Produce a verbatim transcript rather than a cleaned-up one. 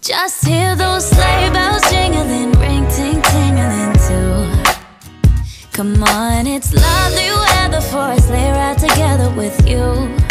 Just hear those sleigh bells jingling, ring ting tingling too. Come on, it's lovely weather for a sleigh ride together with you.